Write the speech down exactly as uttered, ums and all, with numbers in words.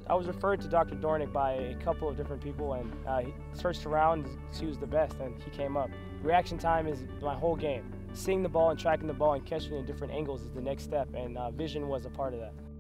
I was referred to Doctor Dornic by a couple of different people, and uh, he searched around to see who was the best, and he came up. Reaction time is my whole game. Seeing the ball and tracking the ball and catching it in different angles is the next step, and uh, vision was a part of that.